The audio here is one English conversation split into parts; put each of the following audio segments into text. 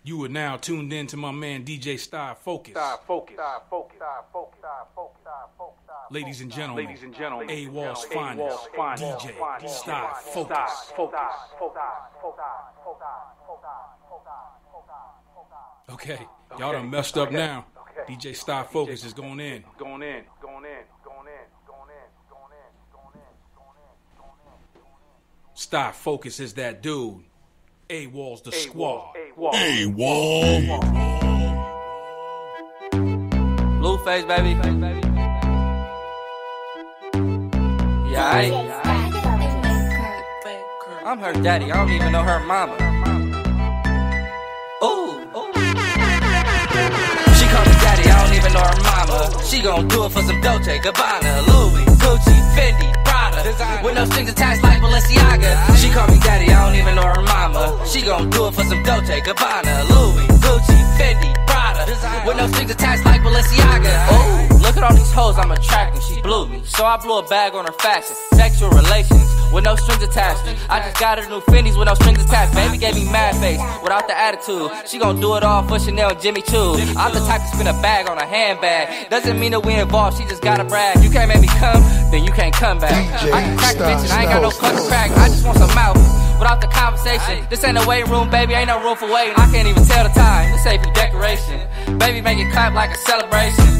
You are now tuned in to my man DJ Star Focus. Ladies and gentlemen, A-Wall's finest, DJ Star Focus. Okay, y'all done messed up now. DJ Star Focus is going in. Star Focus is that dude. A-Wall's the squad. A-Wall. Blueface, baby. Yeah, I'm her daddy. I don't even know her mama. Ooh. She call me daddy. I don't even know her mama. She gon' do it for some Dolce, Gabbana, Louis, Gucci, Fendi, Prada, with no strings attached like Balenciaga. She call me daddy. I don't even know her mama. She gon' do it for some Dolce, Gabbana, Louis, Gucci, Fendi, Prada, with no strings attached like Balenciaga. Ooh, look at all these hoes I'm attracting. She blew me, so I blew a bag on her fashion. Sexual relations with no strings attached. I just got her new Fendi's with no strings attached. Baby gave me mad face without the attitude. She gon' do it all for Chanel and Jimmy Choo. I'm the type to spin a bag on a handbag. Doesn't mean that we involved, she just gotta brag. You can't make me come, then you can't come back. I can crack a bitch and I ain't got no fucking crack. I just want some mouth without the conversation. This ain't a waiting room, baby, ain't no room for waiting. I can't even tell the time, this ain't for decoration. Baby, make it clap like a celebration.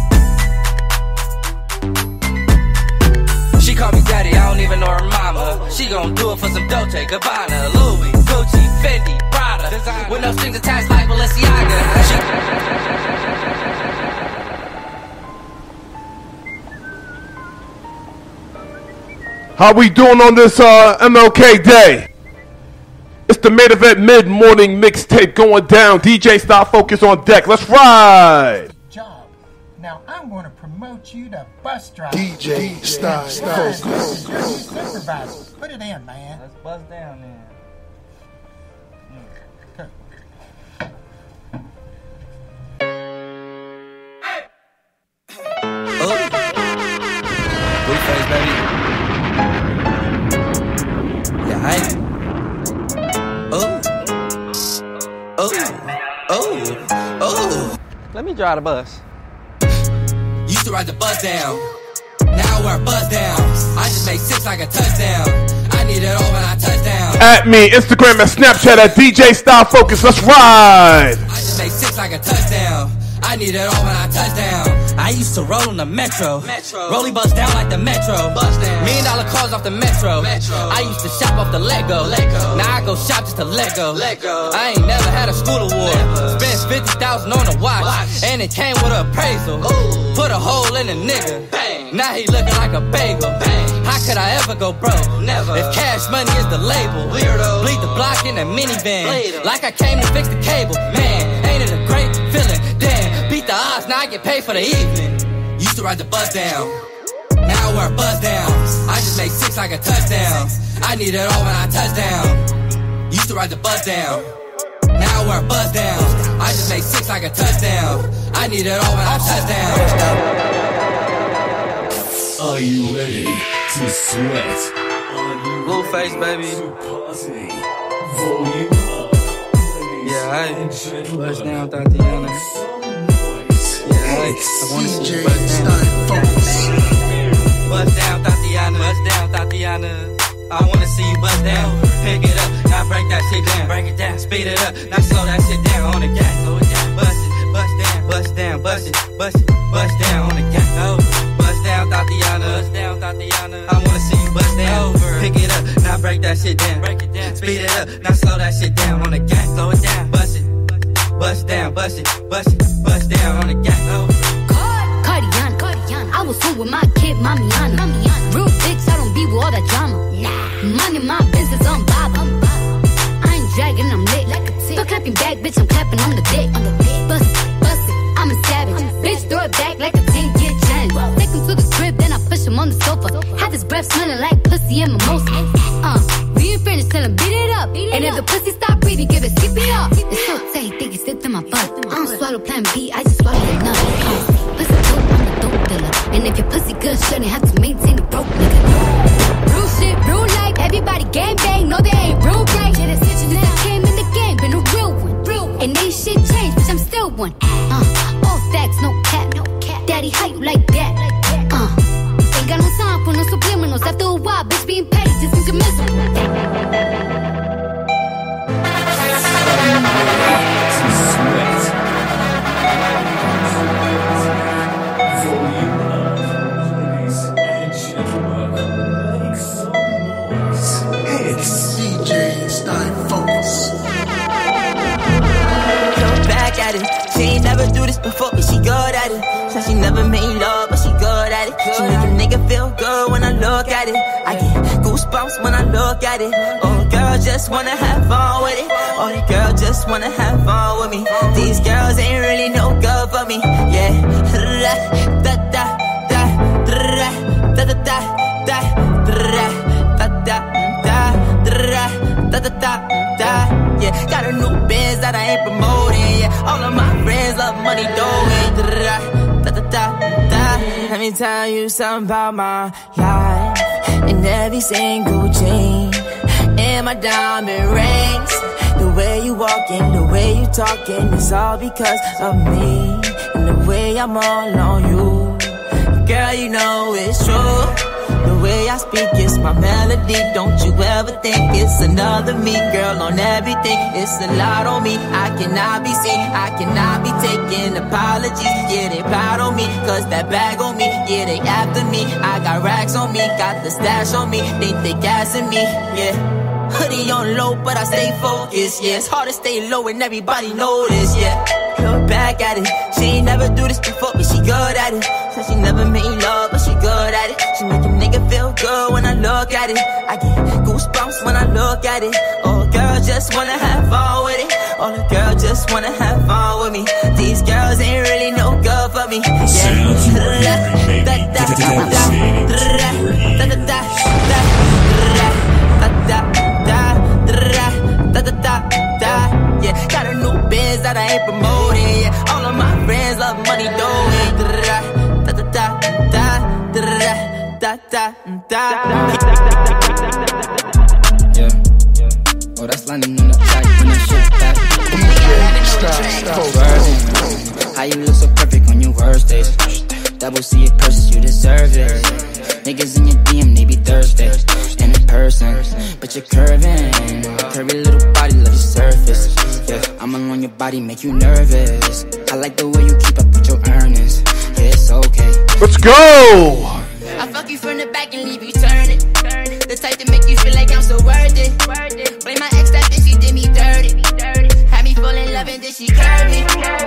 She call me daddy, I don't even know her mama. She gon' do it for some Dolce, Gabbana, Louis, Gucci, Fendi, Prada, with no strings attached like Balenciaga. How we doing on this MLK Day? It's the main event mid-morning mixtape going down. DJ Star Focus on deck. Let's ride. Job. Now I'm going to promote you to bus driver. DJ Star Focus. Supervisor. Put it in, man. Let's buzz down then. Blueface, baby. Yeah, Let me drive the bus. Used to ride the bus down. Now we're buzz down. I just make 6 like a touchdown. I need it all when I touch down. At me, Instagram and Snapchat at DJ Star Focus. Let's ride. I just make 6 like a touchdown. I need it all when I touch down. I used to roll on the Metro. Rolling bus down like the Metro. $1 million cars off the Metro. I used to shop off the Lego. Now I go shop just to Lego. I ain't never had a school award. Spent $50,000 on a watch. And it came with an appraisal. Put a hole in a nigga. Now he looking like a bagel. How could I ever go broke? Never. If cash money is the label. Bleed the block in a minivan. Like I came to fix the cable. Man, ain't it a great feeling? Damn, beat the odds, now I get paid for the evening. Used to ride the bus down. Now we're buzz down. I just make 6 like a touchdown. I need it all when I touch down. Used to ride the bus down. Now we're buzz down. I just make 6 like a touchdown. I need it all when I touch down. Are you ready to sweat? Blueface, baby. Volume up. Yeah, I bust down, Tatiana. Yeah, I wanna see you bust down. Bust down, Tatiana. Bust down, Tatiana. I wanna see you bust down. Pick it up, now break that shit down. Break it down, speed it up, now slow that shit down on the gas. Slow it down, bust it, bust down, bust down, bust it, bust it, bust down on the gas. Oh, bust down, Tatiana. Bust down, Tatiana. I wanna see you bust down. Pick it up, now break that shit down. Break it down, speed it up, now slow that shit down on the gas. Slow it down, bust it, bust down, bust it, bust it, bust down on the gas. Oh. I was home with my kid, Mamiana. Real bitch, I don't be with all that drama. Money, my business, I'm Bob. I ain't dragging, I'm lit. Still clapping back, bitch, I'm clapping on the dick. Bust it, I'm a savage. Bitch, throw it back like a 10-year challenge. Take him to the crib, then I push him on the sofa. Have his breath smelling like pussy and mimosa. We ain't finished, tell him beat it up. And if the pussy stop breathing, give it CPR. It's so tight, think it's slipped in my butt. I don't swallow plan B, I just swallow the nut. Pussy dope, I'm a dope dealer. And if your pussy good, shouldn't have to maintain a broke nigga. Real shit, real life, everybody gang bang, no they ain't real right. Yeah, that's itching, I came in the game, been a real one. And one. All facts, no cap. Daddy, how you like that? Ain't got no time for no subliminals. After a while, bitch being paid just seems miserable. She ain't never do this before, but she good at it. Said she never made love, but she good at it. She make a nigga feel good when I look at it. I get goosebumps when I look at it. Oh, girl just wanna have fun with it. Oh, the girl just wanna have fun with me. These girls ain't really no good for me. Yeah. Da da da da da da da da da da da da. Yeah, got a new biz that I ain't promoting. Yeah, all of my friends love money doing. Let me tell you something about my life. In every single chain, in my diamond rings, the way you walking, the way you talking, it's all because of me. And the way I'm all on you, girl, you know it's true. The way I speak is my melody. Don't you ever think it's another me, girl, on everything. It's a lot on me. I cannot be seen. I cannot be taking apologies. Yeah, they proud on me, cause that bag on me. Yeah, they after me. I got racks on me, got the stash on me. Think they gassing me, yeah. Hoodie on low, but I stay focused, yeah. It's hard to stay low and everybody know this, yeah. Look back at it. She ain't never do this before, but she good at it. Said she never made love, but she good at it. She make a nigga feel good when I look at it. I get goosebumps when I look at it. Oh, girl just wanna have fun with it. Oh, the girl just wanna have fun with me. These girls ain't really no good for me. Yeah, got a new biz that I ain't promoting. Yeah, all of my friends love money doing. Yeah. Oh, that's landing on the track when that shit back. How you look so perfect on your worst days. Double C it purses, you deserve it. Niggas in your DM, they be thirsty. And in person, but you're curving. Curvy little body, love your surface. Yeah, I'm alone your body, make you nervous. I like the way you keep up with your earnings. Yeah, it's okay. Let's go! I fuck you from the back and leave you turning. The type to make you feel like I'm so worth it. Blame my ex, that bitch, she did me dirty. Had me fall in love and then she curved me.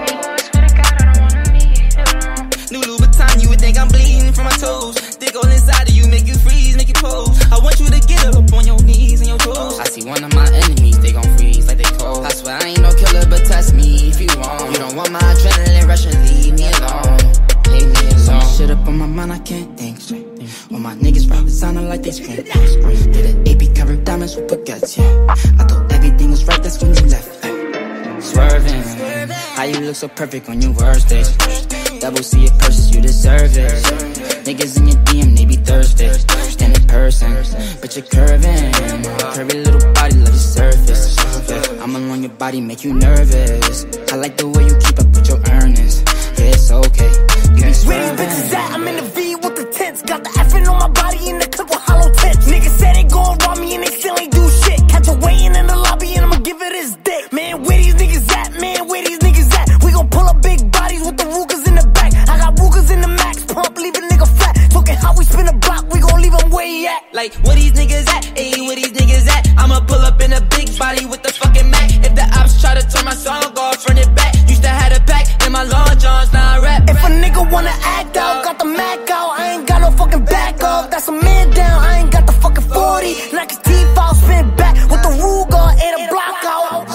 New Louboutin, you would think I'm bleeding from my toes. Dig all inside of you, make you freeze, make you pose. I want you to get up on your knees and your toes. I see one of my enemies, they gon' freeze like they cold. I swear I ain't no killer, but test me if you want. You don't want my adrenaline rush and leave me alone. Leave me alone. So much shit up on my mind, I can't think straight. All my niggas rap sounding like they scream. Did an AP covered diamonds with baguettes, yeah. I thought everything was right, that's when you left. Swerving, how you look so perfect on your worst days. Double C it purses, you deserve it. Niggas in your DM, they be thirsty. Stand in person, but you're curving. Curvy little body, love your surface. Yeah, I'm alone your body, make you nervous. I like the way you keep up with your earnings. Yeah, it's okay. You be Where these bitches at? I'm in the V with the tents. Got the effing on my body in the clip with hollow tips. Niggas said they gon' rob me and they still ain't do shit. Catch a weighing in the lobby and I'ma give it his dick. Man, where these niggas at? Man, where these niggas at? We gon' pull up big bodies with the Rugers in the back. I got Rugers in the max, pump, leave a nigga flat. Talking how we spin a block, we gon' leave him where he at. Like, where these niggas at? Ayy, where these niggas at? I'ma pull up in a big body with the fucking Mac. If the ops try to turn my song off, run it back. Used to have a pack in my long johns, now I rap. If a nigga wanna act out, got the Mac out. I ain't got no fucking back up. That's a man down, I ain't got the fucking 40. Knock his teeth out, spin back with the Ruger and a block out.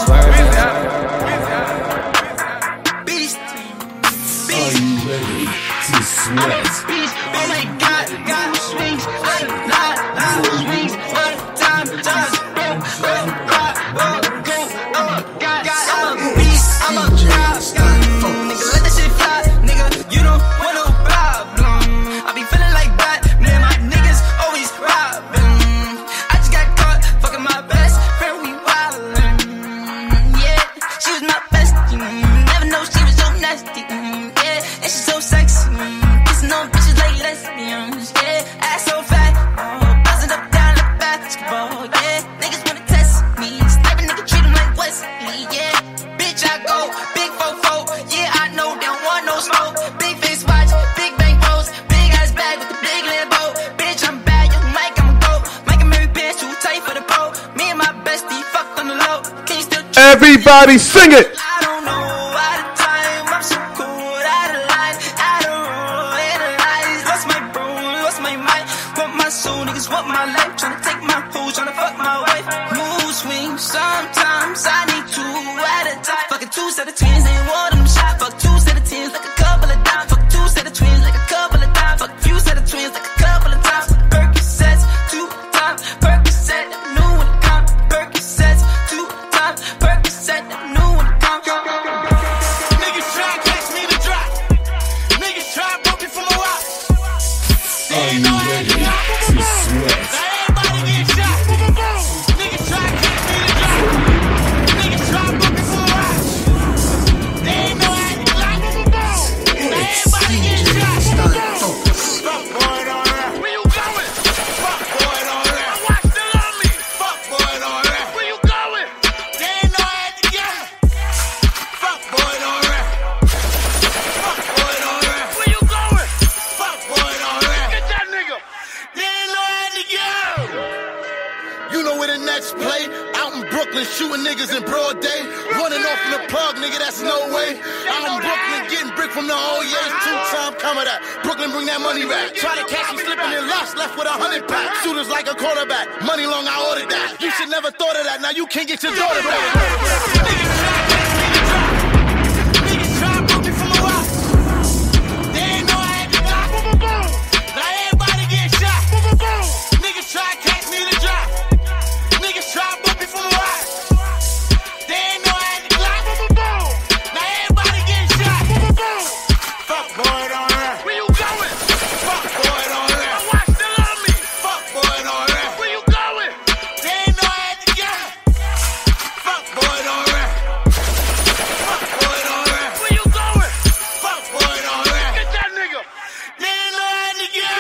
Beast. Are you ready to sweat? Beast. Oh my god, got swings. I not swings. All the time, just go, I'm a beast, I'm a god. Nigga, let that shit fly. Nigga, you don't want no problem. I be feeling like Batman, my niggas always robbing. I just got caught fucking my best friend, we wildin'. Yeah, she was my best. You never know she was your Everybody sing it. I don't know at a time, I'm so cold, out of line, out of roll, analyze. What's my bro, what's my mind? Want my soul, niggas want my life. Tryna take my hoe, tryna fuck my wife. Mood swing, sometimes I need two at a time. Fucking two set of twins, ain't one of them shot. Fuck two set of tens, like a couple of dimes. Fuck two set of twins, like a couple of dimes. Fuck few set of twins, like a couple of times. Percocets, 2 times. Percocet, new one come. Percocets, 2 times. Percocet, new one come. Niggas try to catch me to drop. Niggas try to bump me from a rock. Are you ready to sweat? Everybody get shot. Niggas try to catch me to drop. Niggas try to bump me from a rock. They ain't know how to block. Everybody get shot. Fuck boy, don't rap. Where you going? Fuck boy, don't rap. Watch the love me. Fuck boy, don't rap. Where you going? They ain't know how to get. Fuck boy, don't rap. Fuck boy, don't rap. Where you going? Fuck boy, don't rap. Get that nigga. They ain't know how to get. You know where the next play? Out in Brooklyn, shooting niggas in broad day. Running off in the plug, nigga, that's no way. Out in Brooklyn, getting brick from the OEAs. 2-time coming that. Brooklyn, bring that money back. Try to catch me slipping in lust, left with 100 packs. Shooters like a quarterback. Money long, I ordered that. You should never thought of that. Now you can't get your daughter back. Niggas try to catch me to drop. Niggas try to bump me from a rock. They ain't know I had to block. Now everybody get shot. Niggas try to catch me to drop. Niggas try to bump me from a rock. They ain't know I had to block. Now everybody get shot. Fuck boy, don't rap. Where you going? Fuck boy, don't rap. Watch the love me. Fuck boy, don't rap. Where you going? They ain't know I had to get. Fuck boy, don't rap. Fuck boy, don't rap. Where you going? Fuck boy, don't rap. Get that nigga. They ain't know I had to get.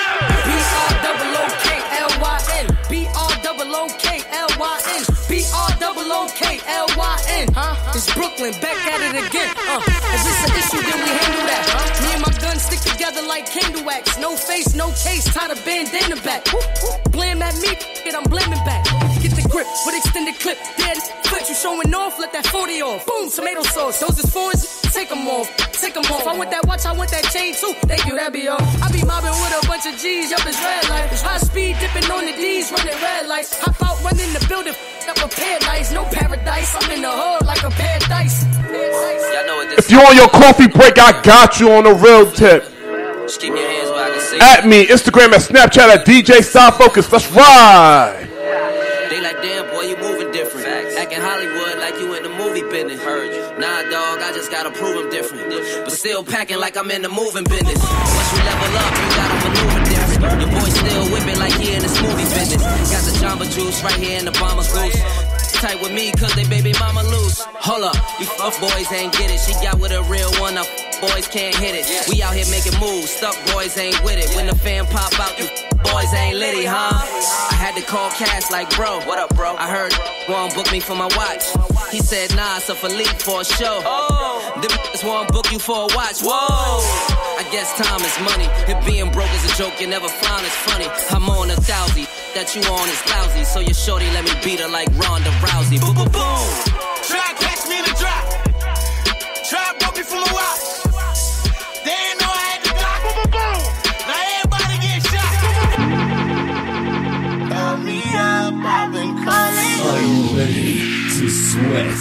B-R-O-O-K-L-Y-N. B-R-O-O-K-L-Y-N. B-R-O-O-K-L-Y-N. It's Brooklyn, back at it again. If it's an issue, then we handle that. Me and my gun stick together like candle wax. No face, no case, tie the bandana back. Blame at me, I'm blaming back. Get the grip with extended clip. Dead foot, you showing off, let that 40 off. Boom, tomato sauce. Those is fours, take them off. Take them off. I want that watch, I want that chain too. Thank you, that be all. I be mobbing with a bunch of G's, yup, it's red light. High speed, dipping on the D's, running red lights. Hop out, running the building, up a paradise. No paradise, I'm in the hood like a pair of dice. Y'all know what this If you on your coffee break, I got you on the real tip. Just keep your hands where I can see. At me, Instagram and Snapchat at DJ Style Focus. Let's ride. They like, damn, boy, you moving different. Acting Hollywood like you in the movie business. Heard you. Nah, dog, I just gotta prove I'm different. But still packing like I'm in the moving business. Once you level up, you gotta maneuver different. Your boy still whipping like he in this movie business. Got the Jamba Juice right here in the bomber goose. Tight with me cause they baby mama loose. Hold up, you fuck boys ain't get it. She got with a real one, up boys can't hit it. We out here making moves, stuck boys ain't with it. When the fan pop out, you boys ain't litty, huh? I had to call Cash like, bro, what up, bro? I heard won't book me for my watch. He said, nah, it's a Philippe for a show. Them niggas won't book you for a watch. Whoa, I guess time is money. If being broke is a joke, you never find it's funny. I'm on 1,000, that you on is lousy. So your shorty let me beat her like Ronda Rousey. Boom, boom, boom. Try to catch me in the drop. Try to bump me from a rock. They ain't know I had to block. Now everybody get shot. Call me up, I've been calling. Are you ready to sweat?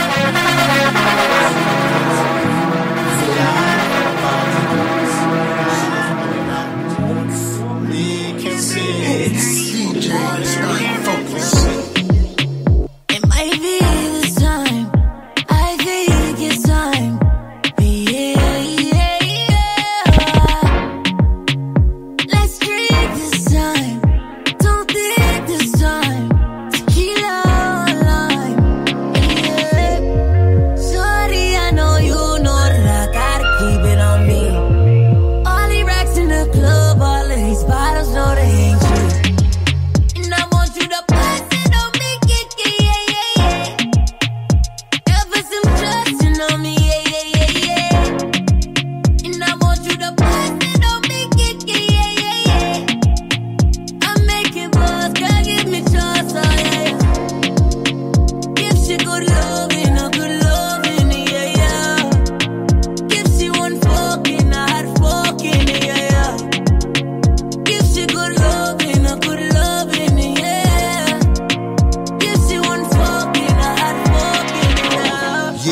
Me can see it's DJ Style Focus. It might be this time. I think it's time. Yeah, yeah, yeah. Let's drink this time. Don't think this time. Tequila lime. Yeah.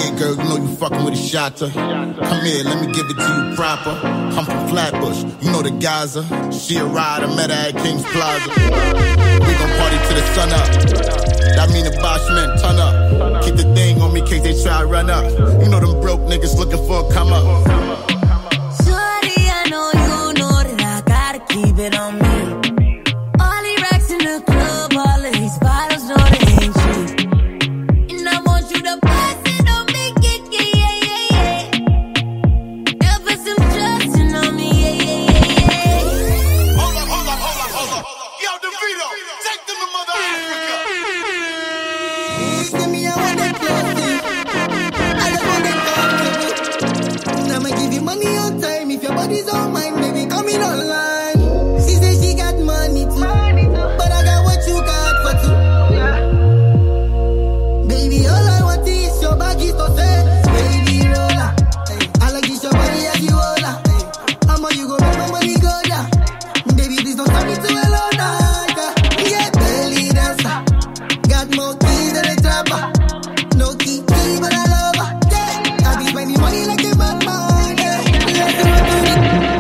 Yeah, girl, you know you fucking with a shotter. Come here, let me give it to you proper. I'm from Flatbush, you know the Gaza. She a rider, met her at King's Plaza. We gon' party till the sun up. That mean the Bosch men turn up. Keep the thing on me in case they try to run up. You know them broke niggas looking for a come up. Shorty, I know you know that I gotta keep it on me. All these racks in the club, all of these bottles, know they ain't cheap. And I want you to pass it on me, yeah. Ever some trusting on me, yeah. Hold up. Yo, DeVito, take them to Mother Africa. Give me a one that close. I just want that comfortable. I'ma give you money on time. If your body's on mine, baby, coming online. She said she got money too, but I got what you got for two. Baby, all I want is your body to say, baby, roller. I like this your body as you roller. How much you go make my money go down? Baby, please don't tell me to alone. Yeah, belly dancer. Got more keys than a trapper. No key, but I love her. Yeah, I be spending money like a bad man. Yeah, let's do it.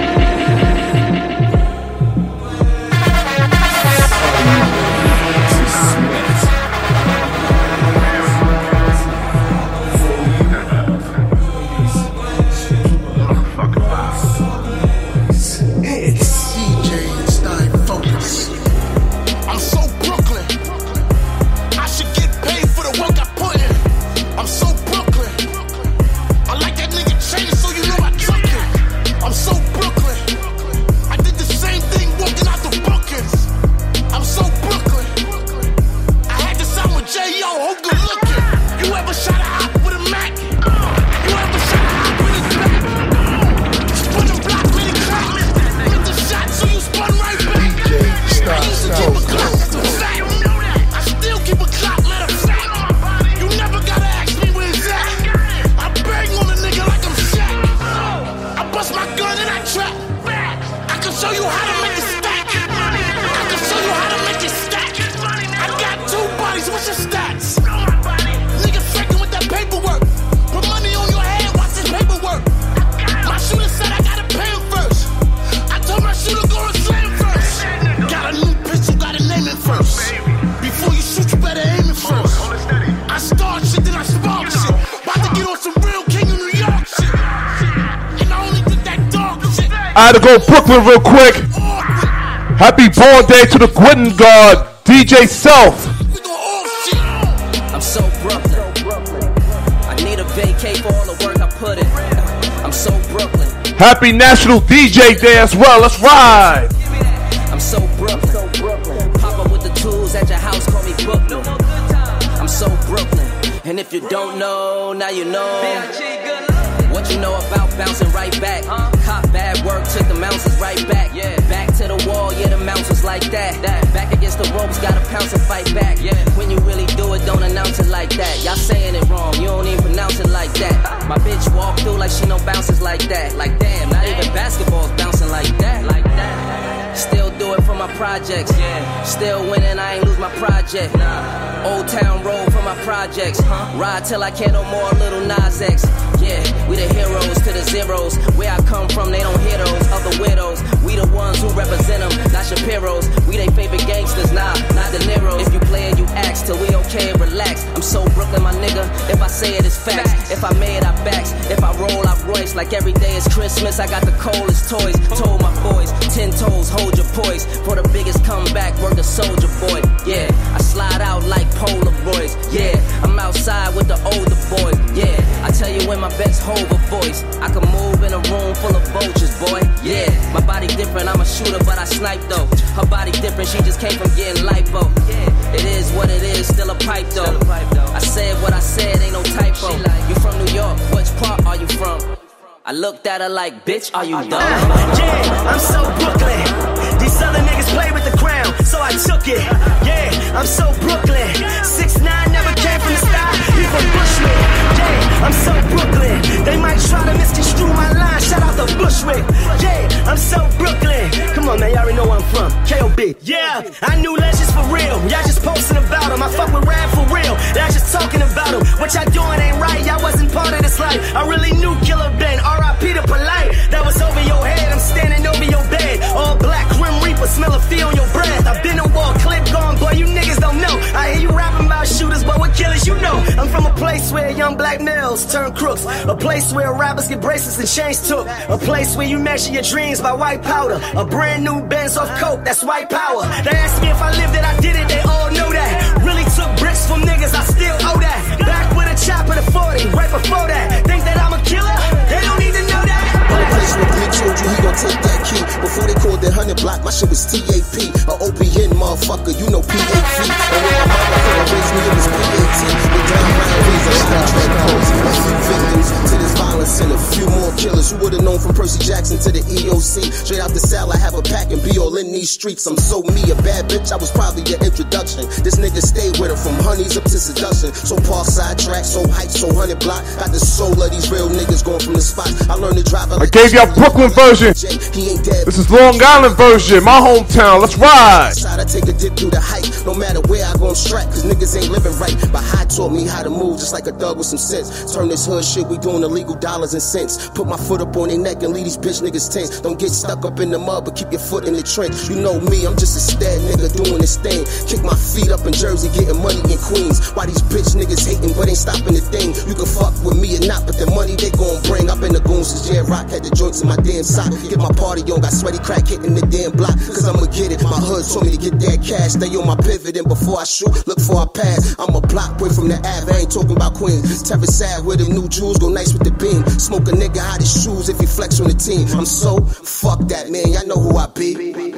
DJ Stein Focus. I'm so Brooklyn. I should get paid for the work I put in. I'm so Brooklyn. I like that nigga chain, so you know I took it. I'm so Brooklyn. I did the same thing walking out the bookings. I'm so Brooklyn. I had to sign with J.O. who good looking. You ever shot a op with a Mac? You ever shot a op with a back? Spun a block with a clock. With the shot, so you spun right back. I used to keep a clock. Fact. I still keep a clock, matter of fact. You never gotta ask me where it's at. I bang on a nigga like I'm Shaq. I bust my gun and I trap. I can show you how to make it stack. I can show you how to make it stack. I got 2 bodies, what's your stats? Nigga faking with that paperwork. Put money on your head, watch this paperwork. My shooter said I gotta pay him first. I told my shooter go and slam first. Got a new pistol, gotta name it first. Before you shoot, you better aim it first. I start shit, then I spark shit. About to get on some real King of New York shit. And I only did that dog shit. I had to go Brooklyn real quick. Happy born day to the Gwitten God, DJ Self. We gon' off shit. I'm so Brooklyn. I need a vacay for all the work I put in. I'm so Brooklyn. Happy National DJ Day as well. Let's ride. I'm so Brooklyn. Pop up with the tools at your house, call me Brooklyn. I'm so Brooklyn. And if you don't know, now you know. What you know about bouncing right back? Cop bad work, took the mountains right back. Back to the wall, yeah, the mountains like that. Back against the ropes, gotta pounce and fight back. When you really do it, don't announce it like that. Y'all saying it wrong, you don't even pronounce it like that. My bitch walk through like she no bounces like that. Like damn, not even basketball's bouncing like that. Like that. Still do it for my projects. Still winning, I ain't lose my project. Old Town Road for my projects. Ride till I can't no more, little Nas X. Yeah, we the heroes to the zeros. Where I come from, they don't hear those other widows. We the ones who represent them, not Shapiro's. We they favorite gangsters, nah, not the Neros. If you play it, you ask till we okay, relax. I'm so Brooklyn, my nigga. If I say it, it's facts. If I made, I backs. If I roll, I Royce. Like every day is Christmas, I got the coldest toys. Told my boys, 10 toes, hold your poise. For the biggest comeback, work the soldier boy. Yeah, I slide out like Polaroids. Yeah, I'm outside with the older boys. Yeah, I tell you when my best hover voice. I can move in a room full of vultures, boy. Yeah, my body different, I'm a shooter, but I snipe though. Her body different, she just came from getting lipo. It is what it is, still a pipe though. I said what I said, ain't no typo. You from New York, which part are you from? I looked at her like, bitch, are you dumb? Yeah, I'm so Brooklyn. These other niggas play with the crown, so I took it. Yeah, I'm so Brooklyn. 6ix9ine never came from the style, he from Bushwick. Yeah, I'm so Brooklyn. They might try to misconstrue my line, shout out to Bushwick. Yeah, I'm so Brooklyn. Come on, man, y'all already know where I'm from. K.O.B. Yeah, I knew legends for real. Y'all just posting about them. I fuck with rap for real. Y'all just talking about them. What y'all doing ain't right, y'all wasn't part nails turn crooks. A place where rappers get bracelets and chains took. A place where you measure your dreams by white powder. A brand new Benz off coke, that's white power. They asked me if I lived it, I did it, they all know that. Really took bricks from niggas, I still owe that. Back with a chopper to 40, right before that. Think that I'm a killer? They don't need to know that. The place where Big told you he gon' take that key. Before they called it 100 block, my shit was TAP. A OPN motherfucker, you know PAP. And when my mama couldn't raise me, it was PAT. With down round reason, a lot of dread codes. A few victims to this violence and a few more killers. Who would've known from Percy Jackson to the EOC? Straight out the cell, I have a pack and be all in these streets. I'm so me, a bad bitch, I was probably your introduction. This nigga stayed with her from honeys up to seduction. So Parkside track, so hype, so 100 block. Got the soul of these real niggas going from the spot. I learned to drive. I gave y'all Brooklyn version. This is Long Island version, my hometown. Let's ride. I take a dip through the hype. No matter where I go, I'm strapped, cause niggas ain't living right. But High taught me how to move just like a thug with some sense. Turn this hood shit, we doing illegal dollars and cents. Put my foot up on their neck and leave these bitch niggas tense. Don't get stuck up in the mud, but keep your foot in the trench. You know me, I'm just a stead nigga doing this thing. Kick my feet up in Jersey, getting money in Queens. Why these bitch niggas hating, but ain't stopping the thing. You can fuck with me or not, but the money they gon' bring. I've been the goon since J Rock had the joints in my damn sock. Get my party on, got sweaty crack hitting the damn block. Cause I'ma get it, my hood told me to get that cash. Stay on my pivot and before I shoot, look for I pass. I'm a block away from the Ave, I ain't talking about Queens. Terror sad with them new jewels, go nice with the beam. Smoke a nigga out his shoes if he flex on the team. I'm so, fuck that man, y'all know who I be.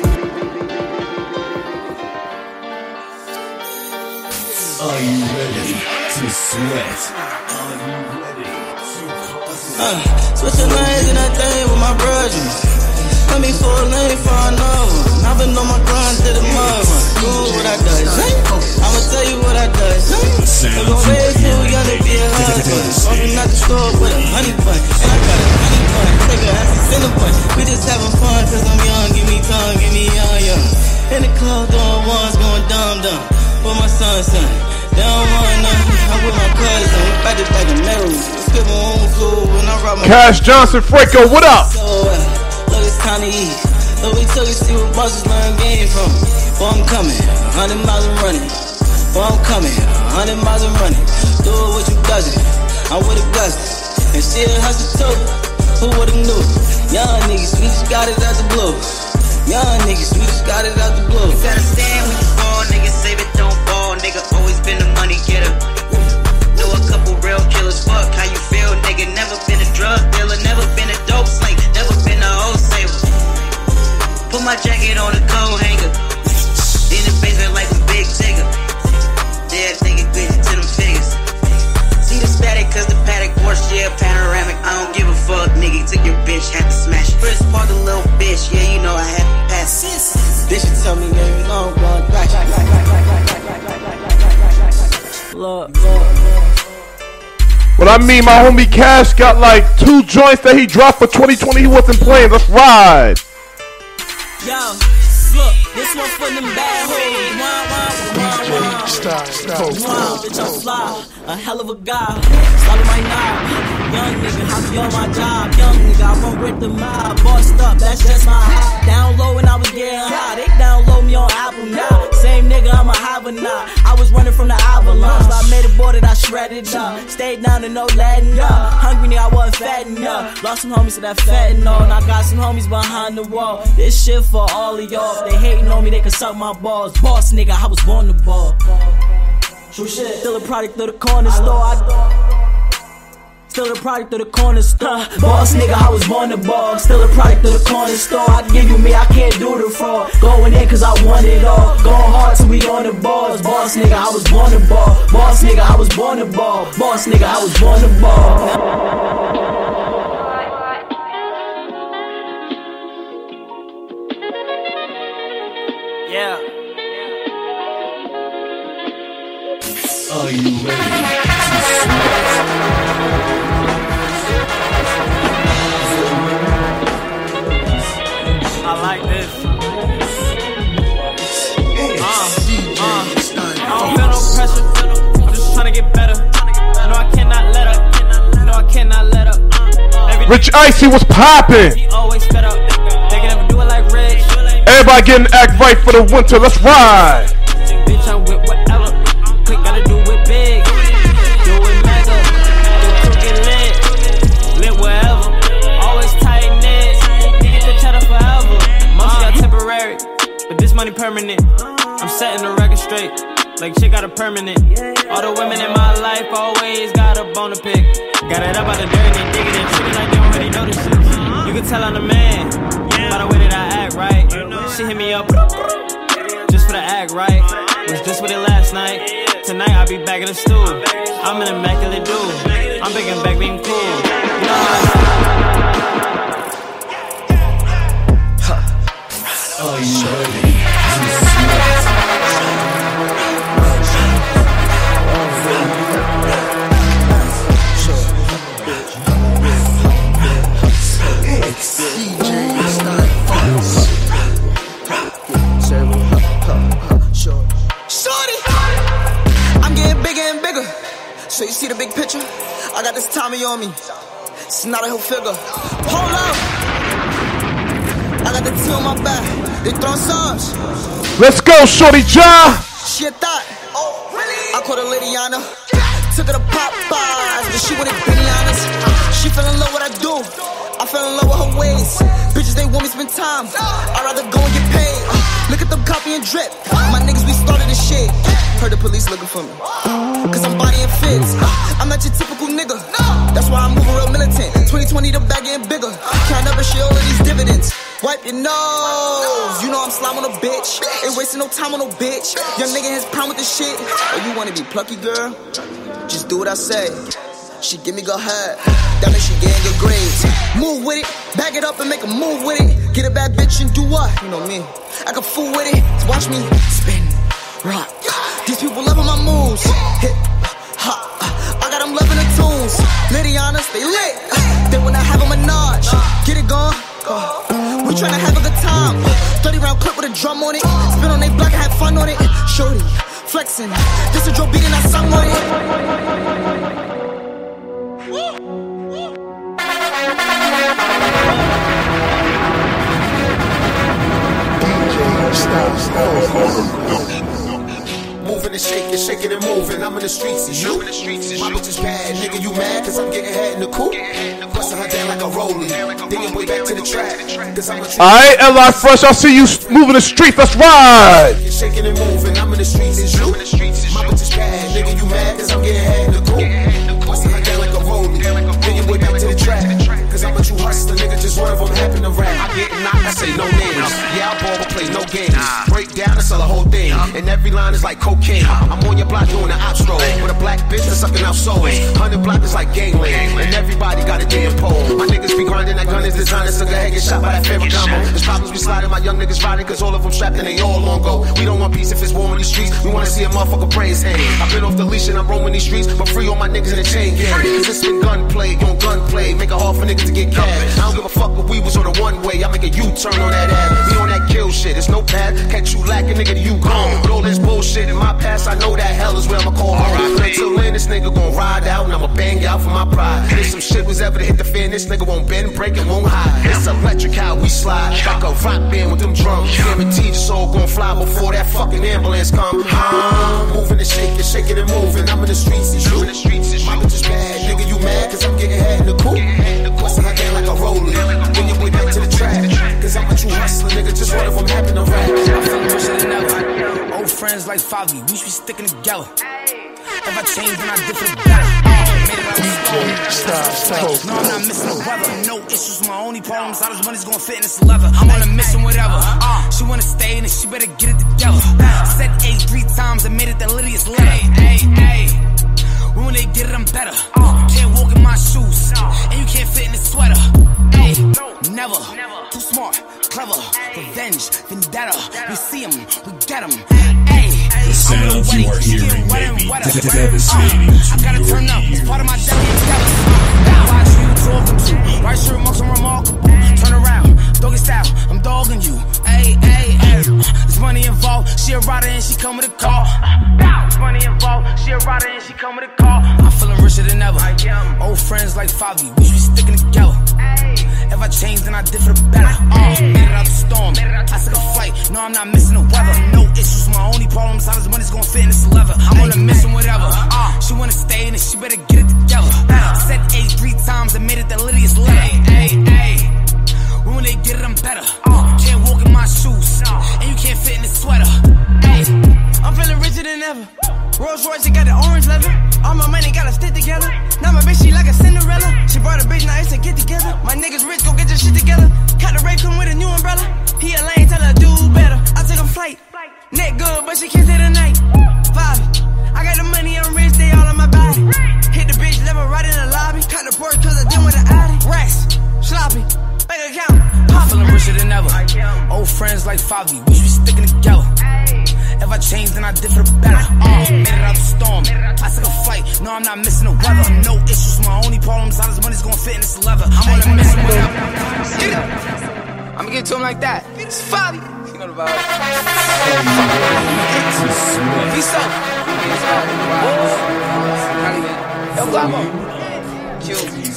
Are you ready to sweat? Are you ready to switching lanes and that thing with my brothers. Let me for a lane for another one. I've been on my grind to the mud run. Do what I does. I'ma tell you what I does. I'm gon' raise too young to be a husband. Walking out the store with a honey bun. And I got a honey bun. Take her ass to Cinnabon. We just having fun cause I'm young. Give me tongue, give me young. In the club doing ones, going dumb. With my son. They don't want nothing. I'm with my cousin. We back to back in Maryland. Skip my own food when I rock my Cash Johnson Franco, what up? Look, it's time to eat. Look, we took you see what bosses learn game from. Boy, I'm coming, 100 miles and running. Boy, I'm coming, 100 miles and running. Do it what you doesn't. I'm with a gust. And she a hustle too. Who would've knew? Young niggas, we just got it out the blue. Young niggas, we just got it out the blue. You gotta stand when you fall, nigga. Save it, don't fall. Nigga always been a money getter. Know a couple real killers. Fuck how you feel, nigga. Never been a drug dealer, never been a dope sling, never been a wholesaler. Put my jacket on a coat hanger. In the basement like a big tigger. Dead nigga, bitch to them figures. See the static, cause the paddock Porsche, yeah, panoramic. I don't give a fuck, nigga. Took your bitch, had to smash it. First part, the little bitch, yeah, you know I had to pass it. Bitch, you tell me, nigga, you know I'm going back. Look. What I mean, my homie Cash got like 2 joints that he dropped for 2020 he wasn't playing. Let's ride. Yo, look, this one for them bad hoes. Wow, bitch, I'm fly. A hell of a guy. Swallow my knob. Young nigga, I be on my job. Young nigga, I run with the mob. Bossed up, that's just my high. Down low when I was getting high. They down low me on Apple now. Same nigga, I'ma have a knot. I was running from the avalanche. So I made a board that I shredded up. Stayed down and no letting up. Hungry nigga, I wasn't fatting up. Lost some homies to that fentanyl. And I got some homies behind the wall. This shit for all of y'all. If they hating on me, they can suck my balls. Boss nigga, I was born to ball. True shit. Still a product of the corner store. Still a product of the corner store. Boss nigga, I was born to ball. Still a product of the corner store. I give you me, I can't do the fraud. Going in cause I want it all. Going hard till we on the balls. Boss nigga, I was born to ball. Boss nigga, I was born to ball. Boss nigga, I was born to ball. Yeah. Are you ready to sweat? I like this. I don't feel no pressure. I'm just trying to get better. No, I cannot let up. No, I cannot let up. Rich Icy was popping. He always fed up. They can never do it like Rich. Everybody getting act right for the winter. Let's ride. Bitch, I'm with whatever. Quick, gotta do it big. Do it mega. permanent. I'm setting the record straight, like shit got a permanent. All the women in my life always got a bone to pick. Got it up out the dirt and they dig it and treat it like they already know this shit. You can tell I'm the man, by the way that I act, right? She hit me up, just for the act, right? Was just with it last night. Tonight I'll be back in the stool. I'm an immaculate dude. I'm big and back being cool. You know Are you ready to sweat? Shorty, I'm getting bigger and bigger. So you see the big picture? I got this Tommy on me. It's not a whole figure. Hold up. I got the T on my back. They throwing subs. Let's go, Shorty Ja. She a thought. Oh, really? I caught a lady on her. Took her to Popeyes, but she wouldn't be honest. She fell in love with what I do. I fell in love with her ways. Bitches, they want me spend time. I'd rather go and get paid. Look at them copy and drip. My niggas, we started this shit. Heard the police looking for me. Cause I'm body and fits. I'm not your typical nigga. That's why I'm moving real militant. 2020, the bag getting bigger. Can't never share all of these dividends. Wipe your nose. You know I'm slime on a bitch. Ain't wasting no time on no bitch. Young nigga has pound with this shit. Oh, you wanna be plucky, girl? Just do what I say. She give me good head. That means she getting good grades. Move with it, back it up and make a move with it. Get a bad bitch and do what? You know me. I can fool with it. So watch me spin, rock. These people loving my moves. Hit, hop. I got them loving the tunes. Lady honest, they lit. They wanna have a menage. Get it gone. We tryna have a good time. 30 round clip with a drum on it. Spin on they block and have fun on it. Shorty, flexing. This a drill beat and I sung on it. Moving and shaking and moving. I'm in the streets, and you? My bitch is bad, nigga, you mad? Cause I'm getting head in the coupe. Bustin' her down like a rollie. Then your way back to the track. Cause I'm a Alright, L.I. Fresh, I see you moving the streets, let's ride! Shaking and moving, I'm in the streets, and you? My bitch is bad, nigga, you mad? Cause I'm getting head in the coupe. Bustin' her down like a rollie. Then your way back to the track. Cause I'm a true hustler, nigga, just one of them happen to rap. I get knocked, I say no names. Yeah, I ball, but play no games. Break down and sell a whole thing. And every line is like cocaine. I'm on your block doing an op stroll. With a black bitch that's sucking out souls. 100 block is like gangland. And everybody got a damn pole. My niggas be grinding, that gun is designer. So go ahead, get shot by that favorite combo. There's problems we sliding, my young niggas riding. Cause all of them strapped and they all long go. We don't want peace if it's war in these streets. We wanna see a motherfucker pray his hand. I've been off the leash and I'm roaming these streets. But free all my niggas in the chain gang. Cause it's been gunplay, on gunplay. Make it hard for niggas to get cash. I don't give a fuck if we was on a one way. I make a U-turn on that ass. We on that kill shit, it's no path. Catch you lacking, nigga, you gone. With all this bullshit in my past, I know that hell is where I'ma call home. Until then, this nigga gon' ride out and I'ma bang out for my pride. If some shit was ever to hit the fan, this nigga won't bend, break, and won't hide. It's electric how we slide, like a rock band with them drums. Guaranteed the soul gon' fly before that fucking ambulance come. Moving and shaking and moving. I'm in the streets, and you? My bitch is bad, nigga, you mad? Cause I'm getting head in the coupe. Bustin' her down like a rollie. When your way back to the track. Cause I'm a true hustler, nigga, just one of them happen to rap. Old friends like Favi, we should be sticking together. If I change, then I did for the better. Made it out of stone. No, I'm not missing the weather. No issues, my only problems. How this money's gonna fit in this leather. I'm on a mission, whatever. She wanna stay, and she better get it together. Said A 3 times, I made it the littiest letter. Hey. When they get it, I'm better. Can't walk in my shoes, and you can't fit in this sweater. Hey, never. Too smart, clever. Revenge, vendetta. We see him, we get him. Hey, the sounds you are hearing may be devastating I gotta turn up, it's part of my daily endeavor. Watch who you talking to. Right shirt marks are remarkable. Turn around, doggy style, I'm dogging you. Hey. There's money involved, she a rider and she come with a car. There's money involved, she a rider and she come with a car. I'm feeling richer than ever. Old friends like Favi, we should be sticking together. If I change, then I did for the better. Made it out the storm, I took a flight. No, I'm not missing the weather. No issues, my only problems. How this money's gonna fit in this leather. I'm on a mission, whatever. She wanna stay, and she better get it together. Said A 3 times, I made it the littiest letter. Hey. When they get it, I'm better. Can't walk in my shoes, and you can't fit in this sweater. My niggas rich, go get your shit together. Cut the rape, come with a new umbrella. He a lame, tell her do better. I took a flight. Neck good, but she can't stay the night. Bobby, I got the money, I'm rich, they all on my body. Hit the bitch, level right in the lobby. Cut the Porsche, cause I did with an Audi. Racks, sloppy, bank account. I'm feeling richer than ever. Old friends like Favi, we should be sticking together. If I change, then I did for the better. Made it out the storm. I took a flight. No, I'm not missing the weather. No issues. My only problem is how this money's gonna fit in this leather. I'm on a mission. Get it. I'ma get to him like that. It's Favi. You know the vibe. Peace out. Yo, Glavo. Q.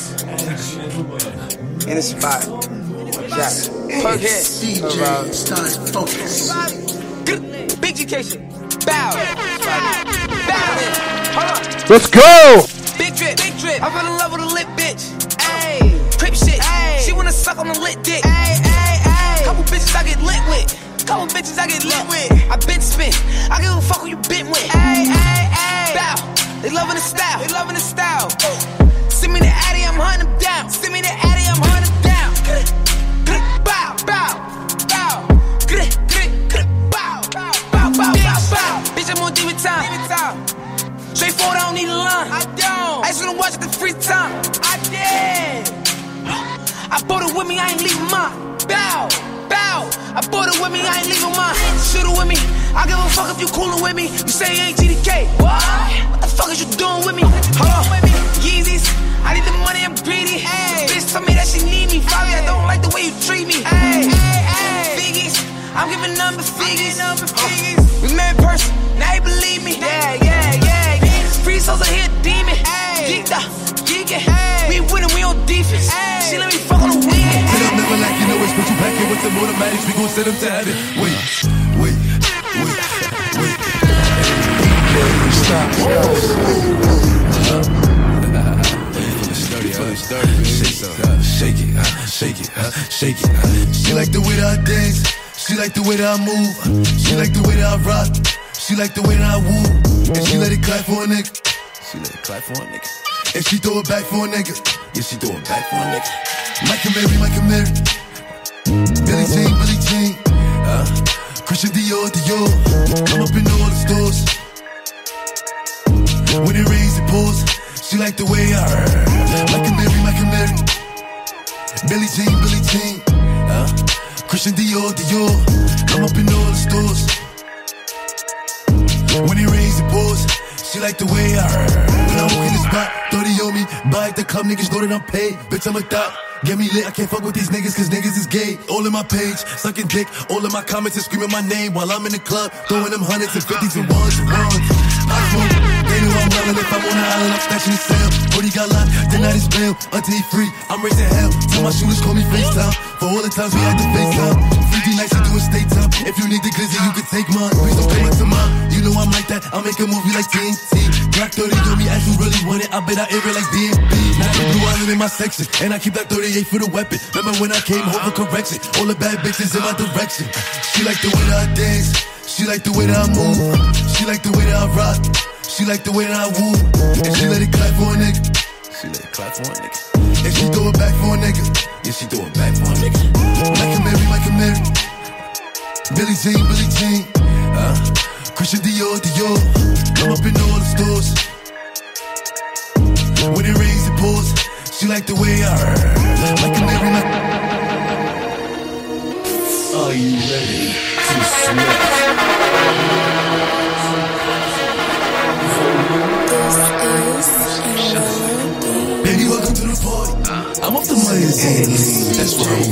In the spot. Yeah. Perk head. DJ starts focus. Big education. Bow. Bow. Hold on. Let's go. Big drip. Big drip. I fell in love with a lit bitch. Ayy. Crip shit. Ayy. She wanna suck on the lit dick. Ayy. Ayy. Ayy. Couple bitches I get lit with. Couple bitches I get lit with. I been spit. I give a fuck who you been with. Ayy. Ayy. Ayy. Bow. They loving the style. They loving the style. Send me the Addy, I'm hunting them down. Send me the Addy, I'm hunting them down. Bow. Bow. Bow. Bitch, I'm on demon time. Straightforward, I don't need a line. I don't. I just wanna watch it the free time. I did. I bought it with me, I ain't leaving mine. Bow, bow. I bought it with me, I ain't leaving mine. Shoot it with me. I give a fuck if you coolin' with me. You say you ain't GDK. What the fuck is you doing with me? Hold on. Yeezys. I need the money, I'm greedy. Ay. Bitch told me that she need me. Probably I don't like the way you treat me. Ay. Figgies. I'm giving number figures. We met in person, now you believe me. Yeah. Free souls are here, demon. Geeked up, geeking. We winning, we on defense. She let me fuck on the weekend. Hit up never like you know it's put you back in with the automatics. We gon' send them to heaven. Wait. Stop. Shake it. She like the way that I dance. She like the way that I move. She like the way that I rock. She like the way that I woo. And she let it clap for a nigga. And she throw it back for a nigga. Yeah, she throw it back for a nigga. Mike and Mary. Billie Jean. Christian Dior. I'm up in all the stores. When it rains, it pours. She like the way I Mike and Mary. Billie Jean. Christian Dior. I'm up in all the stores. When it rains, it pours. She like the way I when I walk in the spot, 30 on me. Buy at the club, niggas know that I'm paid. Bitch, I'm a thot. Get me lit, I can't fuck with these niggas cause niggas is gay. All in my page, sucking dick. All in my comments and screaming my name while I'm in the club. Throwing them hundreds and fifties and ones. I smoke, they know I'm wildin'. If I'm on the island, I'm snatching the cell. 40 got locked, then I just bail. Until he free, I'm raising hell. Till my shooters call me FaceTime. For all the times we had to FaceTime. 50 nights to do a state time. If you need the glizzy, you can take mine. Please don't pay much to mine. You know I'm like that, I'll make a movie like TNT. Black 30 on me, as you really want it. I bet I air it like DMB. Now the blue island in my section. And I keep that 38 for the weapon. Remember when I came home for correction? All the bad bitches in my direction. She like the way that I dance. She like the way that I move. She like the way that I rock. She like the way that I woo. And she let it clap for a nigga. And she throw it back for a nigga. Yeah, she throw it back for a nigga. Mike and Mary. Billie Jean. Christian Dior. I'm up in all the stores. When it rains, it pours. She like the way I Mike and Mary. Are you ready to sweat? Baby, welcome to the party. I'm off the money and lean. That's why I'm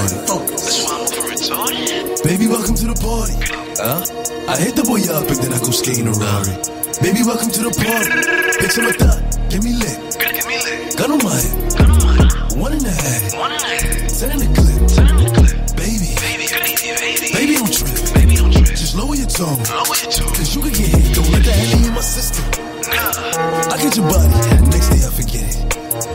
retarded. Baby, welcome to the party. I hit the boy up and then I go skating around it. Baby, welcome to the party. Bitch, I'm a thot. Get me lit. Gun on my head. 1 in the head. 10 in the clip. Baby, don't trip. Just lower your tone. Cause you can get hit. Don't let that hit in my system. I get your body. Next day I forget it.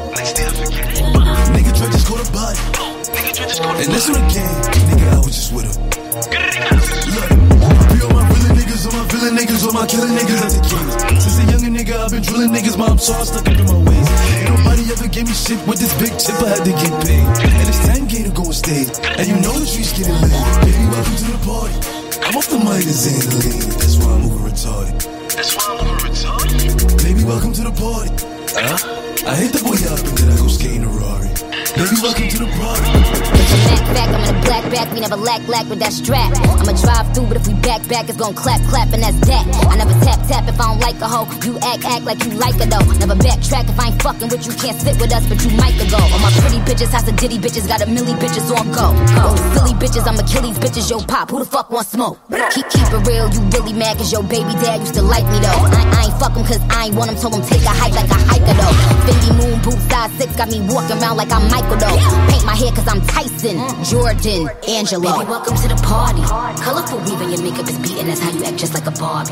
Nigga Dre just caught a body. And that's what I came. Nigga, I was just with him. Look, be on my villain niggas, niggas with my killing niggas at the keys. Since a younger nigga, I've been drilling niggas, mom, so I stuck up in my ways. Ain't nobody ever gave me shit with this big chip, I had to get paid. And it's 10K to go and stay. And you know the streets getting lit. Baby, welcome to the party. I'm off the mic and Xandaline. That's why I'm over retarded. That's why I'm over retarded. Baby, welcome to the party. I hit the boy up and then I go skating a Rari. Baby, welcome to the party. Back, I'm in a black bag, we never lack with that strap. I'ma drive through, but if we back, it's gon' clap, and that's that. I never tap if I don't like a hoe. You act like you like her though. Never backtrack if I ain't fucking with you, can't sit with us, but you might go. All my pretty bitches, house of ditty bitches, got a milli bitches on go. Those silly bitches, I'm Achilles bitches, yo pop, who the fuck want smoke? Keep it real, you really mad cause your baby dad used to like me though. I ain't fuck him cause I ain't want him, told him take a hike like a hiker though. Fendi moon boots, size 6, got me walking around like I'm Michael though. Paint my hair cause I'm Tyson, Jordan, Angelo. Baby, welcome to the party. Colorful weave and your makeup is beating, that's how you act just like a Barbie.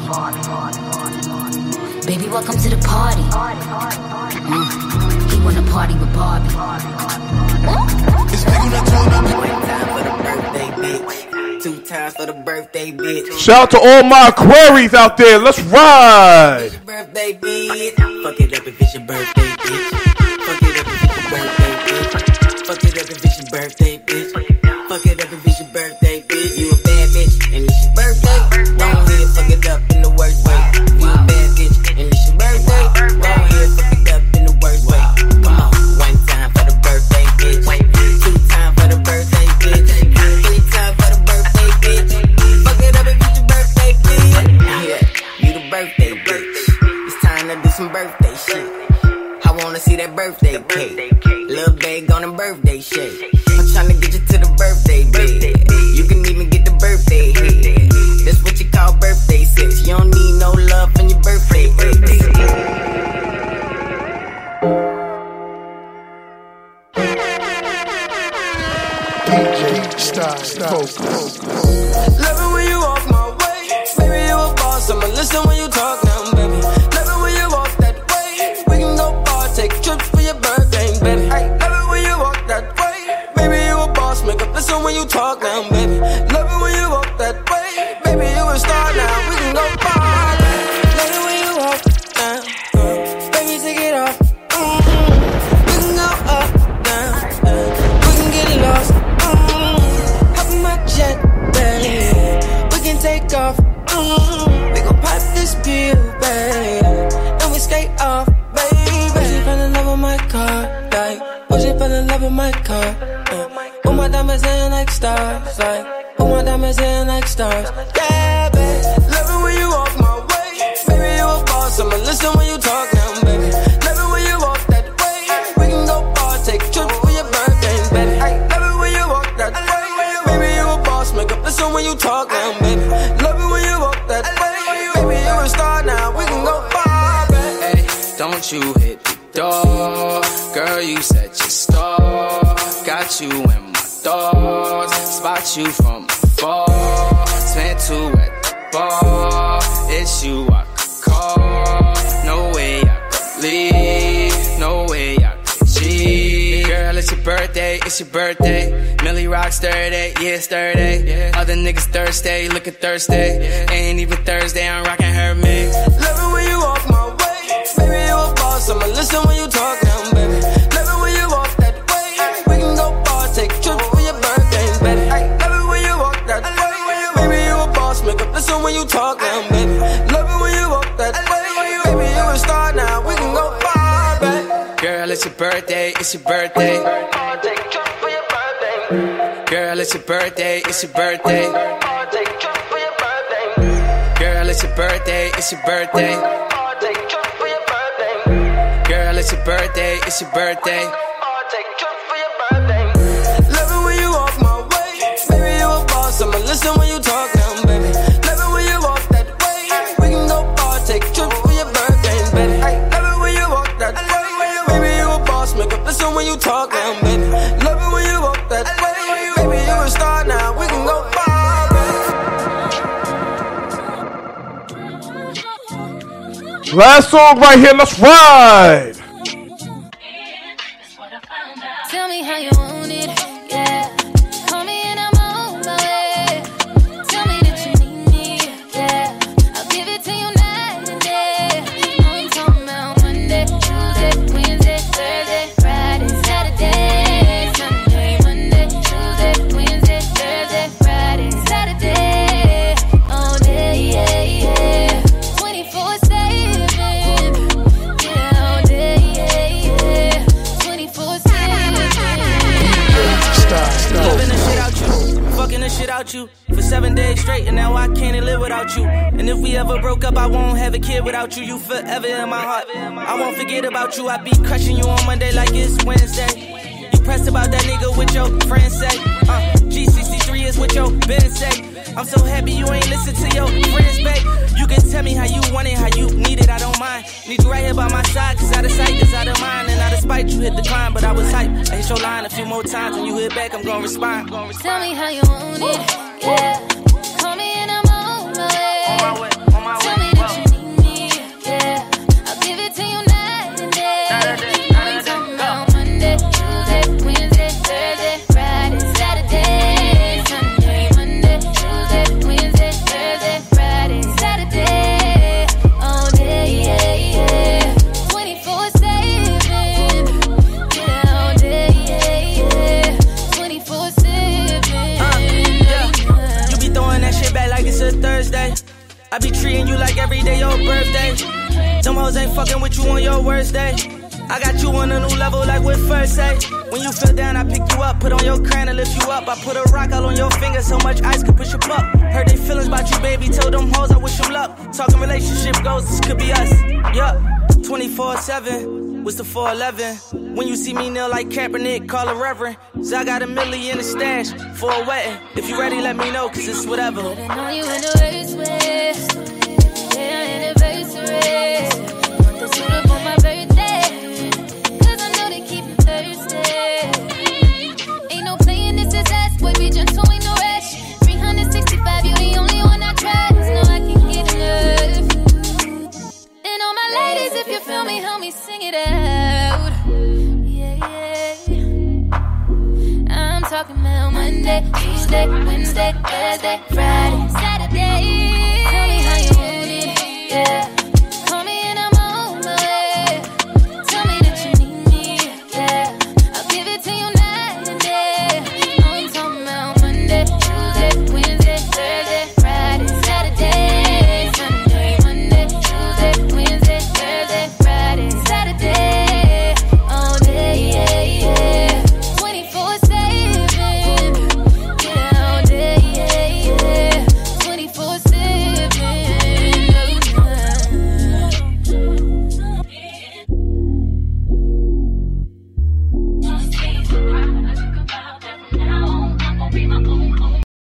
Baby, welcome to the party. He wanna party with Barbie. It's big on that throne, I'm one time for the birthday, bitch. 2 times for the birthday, bitch. Shout out to all my Aquarius out there. Let's ride. It's your birthday, bitch. Fuck it up if it's your birthday, bitch. Fuck it up if it's your birthday, bitch. Fuck it up if it's your birthday, bitch. Fuck it up if it's your birthday, bitch. You a bad bitch and it's your birthday. Go ahead, fuck it up in the worst way. You a bad bitch and it's your birthday. Go ahead, fuck it up in the worst way. Come on, 1 time for the birthday, bitch. 2 times for the birthday, bitch. 3 times for the birthday, bitch. Fuck it up if it's your birthday, bitch. Yeah, you the birthday, bitch. It's time to do some birthday shit. I wanna see that birthday cake. Lil' bag on a birthday shake. I'm tryna get you to the birthday bed. You can even get the birthday head. That's what you call birthday sex. You don't need no love in your birthday egg. DJ Style Focus. Love it when you walk my way. Baby, you a boss. I'ma listen when you talk now, baby. Love it when you walk that way. We can go far, take trips for your birthday, baby. Love it when you walk that way. Baby, you a boss. Make up listen when you talk now, baby. Love it when you walk that way. Baby, you a star now. We can go far. Love it when you walk now. Baby, take it off. We can go up, down. We can get lost. Hop in my jet, baby. We can take off. We gon' pop this pill, baby. And we skate off, baby. Oh, she fell in love with my car, like. Oh, she fell in love with my car. Oh, my diamonds in like stars, like. Oh, my diamonds in like stars. Yeah, baby. Love it when you walk my way. Baby, you a boss. I'ma listen when you talk now, baby. Love it when you walk that way. We can go far, take trips for your birthday, baby. Love it when you walk that way. Baby, you a boss. Make up listen when you talk now, baby. Love it when you walk that way. Baby, you a star now. We can go far, baby. Hey, don't you hit the door. Girl, you set your store. Got you in my thoughts. Spot you from afar. Spent 2 at the bar. It's you I could call. No way I could leave. No way I could cheat. Girl, it's your birthday. It's your birthday. Millie rocks 30. Yeah, it's 30. Other niggas Thursday. Looking Thursday. Ain't even Thursday. I'm rocking her mix. Love it when you walk my way. Baby, you a boss. I'ma listen when you talk now, baby. Love it when you walk that way. We can go far, take trips for your birthday, baby. Love it when you walk that way. Baby, you a boss. Make up listen when you talk now, baby. Love it when you walk that way. Baby, you a star now. We can go far, baby. Girl, it's your birthday. It's your birthday. Take trips for your birthday. Girl, it's your birthday. It's your birthday. Take trips for your birthday. Girl, it's your birthday. It's your birthday. Take trips for your birthday. Girl, it's your birthday. It's your birthday. Take trips for your birthday. Love it when you walk my way. Baby, you a boss. I'ma listen when you talk now, baby. Love it when you walk that way. We can go far, take trips for your birthday, baby. Love it when you walk that way. Baby, you a boss. Make up listen when you talk now, baby. Love it when you walk that way. Baby, you a star now. We can go far, baby. Last song right here. Let's ride. Tell me how you want it, yeah. Call me and I'm on my way. Tell me that you need me, yeah. I'll give it to you shit out you for 7 days straight, and now I can't live without you. And if we ever broke up, I won't have a kid without you. You forever in my heart. I won't forget about you. I be crushing you on Monday like it's Wednesday. You pressed about that nigga with your friends say. G63 is what your business say. I'm so happy you ain't listen to your friends, babe. You can tell me how you want it, how you need it, I don't mind. Need you right here by my side, cause out of sight is out of mind. And out of spite, you hit the climb, but I was hype. I hit your line a few more times, when you hit back, I'm gonna respond. Tell me how you want it, yeah. Call me and I'm on my way. Tell me that you need me, yeah. I'll give it to you night and day. I ain't talking about Monday, Tuesday, Wednesday, Thursday, Friday, Saturday, Sunday, Monday, Tuesday, Wednesday, Thursday, Friday, Saturday, all day, yeah, yeah. 24/7, yeah, all day, yeah, yeah. 24/7, yeah. You be throwing that shit back like it's a Thursday. I be treating you like every day your birthday. Them hoes ain't fucking with you on your worst day. I got you on a new level like with first say. When you feel down, I pick you up, put on your crown and lift you up. I put a rock all on your finger, so much ice could push you up. Heard they feelings about you, baby, told them hoes I wish them luck. Talking relationship goals, this could be us. Yup, 24/7, what's the 411? When you see me kneel like Kaepernick, call a reverend. So I got $1 million in the stash for a wedding. If you ready, let me know, cause it's whatever. I know you in the worst way. Yeah, anniversary. Want the suit up on my birthday, cause I know they keep you thirsty. Ain't no playing, this is us. Boy, be gentle, ain't no rush. 365, you the only one I trust. No, I can't get enough. And all my ladies, if you feel me, help me sing it out. Yeah, yeah. I'm talking about Monday, Tuesday, Wednesday, Thursday, Friday, Saturday.